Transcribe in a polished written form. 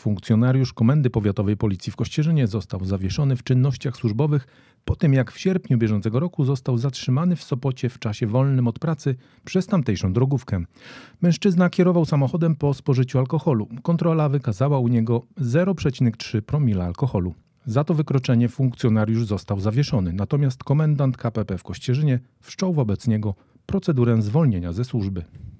Funkcjonariusz Komendy Powiatowej Policji w Kościerzynie został zawieszony w czynnościach służbowych po tym, jak w sierpniu bieżącego roku został zatrzymany w Sopocie w czasie wolnym od pracy przez tamtejszą drogówkę. Mężczyzna kierował samochodem po spożyciu alkoholu. Kontrola wykazała u niego 0,3 promila alkoholu. Za to wykroczenie funkcjonariusz został zawieszony, natomiast komendant KPP w Kościerzynie wszczął wobec niego procedurę zwolnienia ze służby.